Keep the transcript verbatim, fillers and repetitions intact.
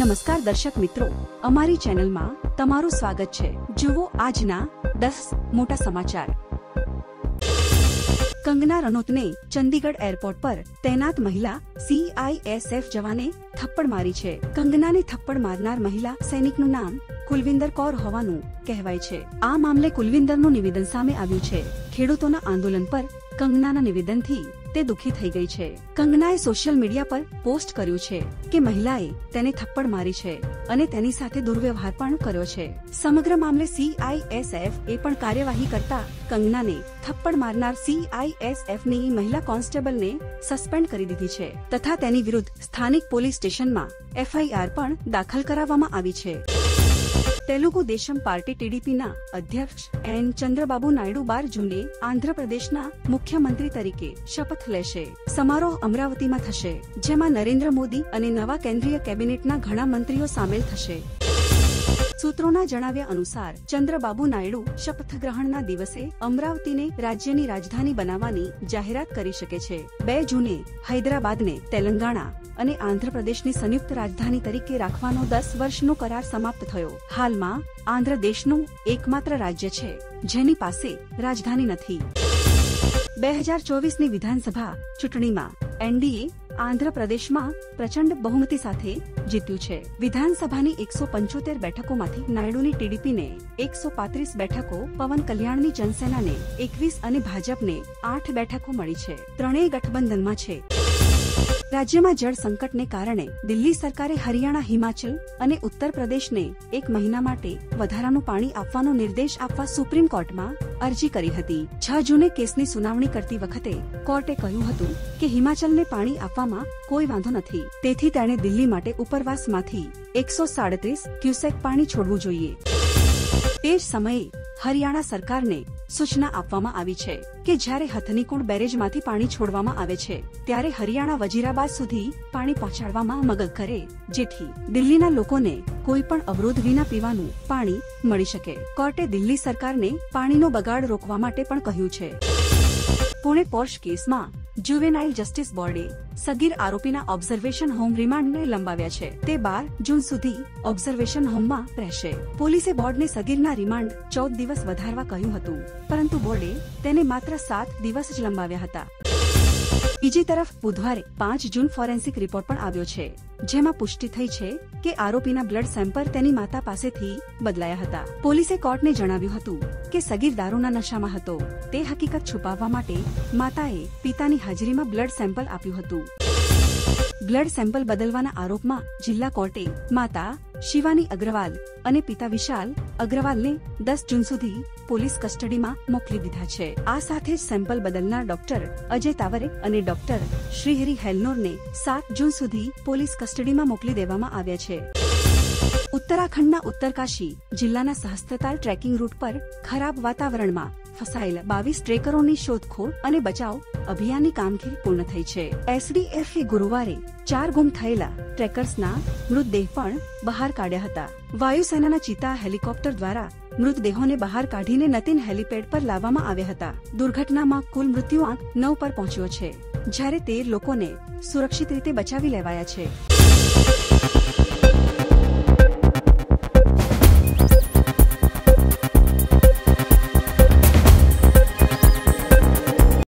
નમસ્કાર દર્શક મિત્રો, અમારી ચેનલમાં તમારું સ્વાગત છે। જુઓ આજના દસ મોટા સમાચાર। કંગના રનૌતને ચંદીગઢ એરપોર્ટ પર તૈનાત મહિલા સીઆઈએસએફ જવાને થપ્પડ મારી છે। કંગનાને થપ્પડ મારનાર મહિલા સૈનિકનું નામ કુલવિંદર કૌર હોવાનું કહેવાય છે। આ મામલે કુલવિંદરનું નિવેદન સામે આવ્યું છે। ખેડૂતોના આંદોલન પર કંગનાના નિવેદનથી તે દુખી થઈ ગઈ છે। કંગનાએ સોશિયલ મીડિયા પર પોસ્ટ કર્યું છે કે મહિલાએ તેને થપ્પડ મારી છે અને તેની સાથે દુર્વ્યવહાર પણ કર્યો છે। સમગ્ર મામલે સીઆઈએસએફ એ પણ કાર્યવાહી કરતા કંગનાને થપ્પડ મારનાર સીઆઈએસએફની મહિલા કોન્સ્ટેબલને સસ્પેન્ડ કરી દીધી છે તથા તેની વિરુદ્ધ સ્થાનિક પોલીસ સ્ટેશનમાં એફઆઈઆર પણ દાખલ કરાવવામાં આવી છે। તેલુગુ દેશમ પાર્ટી ટીડીપીના અધ્યક્ષ એન ચંદ્રબાબુ નાયડુ બાર જૂને આંધ્રપ્રદેશના મુખ્યમંત્રી તરીકે શપથ લેશે। સમારોહ અમરાવતીમાં થશે, જેમાં નરેન્દ્ર મોદી અને નવા કેન્દ્રીય કેબિનેટના ઘણા મંત્રીઓ સામેલ થશે। સૂત્રોના જણાવ્યા અનુસાર ચંદ્રબાબુ નાયડુ શપથ ગ્રહણના દિવસે અમરાવતીને રાજ્યની રાજધાની બનાવવાની જાહેરાત કરી શકે છે। બે જૂને હૈદરાબાદને તેલંગાણા અને આંધ્રપ્રદેશની સંયુક્ત રાજધાની તરીકે રાખવાનો દસ વર્ષનો કરાર સમાપ્ત થયો। હાલમાં આંધ્ર દેશનું એકમાત્ર રાજ્ય છે જેની પાસે રાજધાની નથી। બે હજાર ચોવીસની વિધાનસભા ચૂંટણીમાં એનડીએ આંધ્રપ્રદેશમાં પ્રચંડ બહુમતી સાથે જીત્યું છે। વિધાનસભાની એકસો પંચોતેર બેઠકોમાંથી નાયડુની ટીડીપીને એકસો પાંત્રીસ બેઠકો, પવન કલ્યાણની જનસેનાને એકવીસ અને ભાજપને આઠ બેઠકો મળી છે। ત્રણેય ગઠબંધનમાં છે। રાજ્યમાં જળ સંકટને કારણે દિલ્હી સરકારે હરિયાણા, હિમાચલ અને ઉત્તર પ્રદેશને એક મહિના માટે વધારાનું પાણી આપવાનો નિર્દેશ આપવા સુપ્રીમ કોર્ટમાં અરજી કરી હતી। છ જૂને કેસની સુનાવણી કરતી વખતે કોર્ટે કહ્યું હતું કે હિમાચલને પાણી આપવામાં કોઈ વાંધો નથી, તેથી તેણે દિલ્હી માટે ઉપરવાસમાંથી એકસો સાડત્રીસ ક્યુસેક પાણી છોડવું જોઈએ। તે જ સમયે હરિયાણા સરકારને સૂચના આપવામાં આવી છે કે જ્યારે હથનીકુંડ બેરેજમાંથી પાણી છોડવામાં આવે છે ત્યારે હરિયાણા વજીરાબાદ સુધી પાણી પહોંચાડવામાં મદદ કરે, જેથી દિલ્હીના લોકોને કોઈ પણ અવરોધ વિના પીવાનું પાણી મળી શકે। કોર્ટે દિલ્હી સરકારને પાણીનો બગાડ રોકવા માટે પણ કહ્યું છે। પુણે પોર્શ કેસમાં જુવેનાઇલ જસ્ટિસ બોર્ડે સગીર આરોપીના ઓબ્ઝર્વેશન હોમ રિમાન્ડને લંબાવ્યા છે। તે બાર જૂન સુધી ઓબ્ઝર્વેશન હોમમાં રહેશે। પોલીસે બોર્ડને સગીરના રિમાન્ડ ચૌદ દિવસ વધારવા કહ્યું હતું, પરંતુ બોર્ડે તેને માત્ર સાત દિવસ જ લંબાવ્યા હતા। બીજી તરફ બુધવારે પાંચ જૂન ફોરેન્સિક રિપોર્ટ પણ આવ્યો છે, જેમાં પુષ્ટિ થઈ છે કે આરોપીના બ્લડ સેમ્પલ તેની માતા પાસેથી બદલાયા હતા। પોલીસે કોર્ટને જણાવ્યું હતું કે સગીર દારૂના નશામાં હતો। તે હકીકત છુપાવવા માટે માતાએ પિતાની હાજરીમાં બ્લડ સેમ્પલ આપ્યું હતું। બ્લડ સેમ્પલ બદલવાના આરોપમાં જિલ્લા કોર્ટે માતા શિવાની અગ્રવાલ અને પિતા વિશાલ અગ્રવાલને દસ જૂન સુધી પોલીસ કસ્ટડીમાં મોકલી દીધા છે। આ સાથે જ સેમ્પલ બદલનાર ડોક્ટર અજય તાવરે અને ડોક્ટર શ્રીહરી હેલનોરને સાત જૂન સુધી પોલીસ કસ્ટડીમાં મોકલી દેવામાં આવ્યા છે। ઉત્તરાખંડના ઉત્તરકાશી જિલ્લાના સહસ્ત્રતાલ ટ્રેકિંગ રૂટ પર ખરાબ વાતાવરણમાં ફસાયેલા બાવીસ ટ્રેકરોની શોધખોળ અને બચાવ અભિયાનની કામગીરી પૂર્ણ થઈ છે। એસડીએફએ ગુરુવારે ચાર ગુમ થયેલા ટ્રેકર્સના મૃતદેહ પણ બહાર કાઢ્યા હતા। વાયુસેનાના ચિતા હેલિકોપ્ટર દ્વારા મૃતદેહોને બહાર કાઢીને નતીન હેલિપેડ પર લાવવામાં આવ્યા હતા। દુર્ઘટનામાં કુલ મૃત્યુઆંક નવ પર પહોંચ્યો છે, જ્યારે તેર લોકોને સુરક્ષિત રીતે બચાવી લેવાયા છે।